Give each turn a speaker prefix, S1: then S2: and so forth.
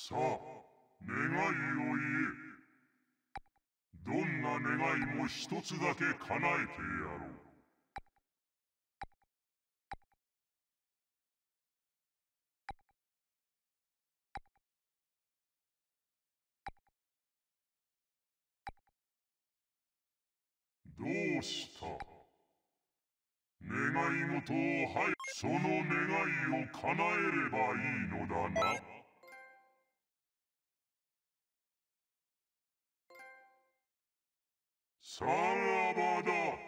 S1: さあ、願いを言え。どんな願いも一つだけ叶えてやろう。どうした？願い事をその願いを叶えればいいのだな。さらばだ。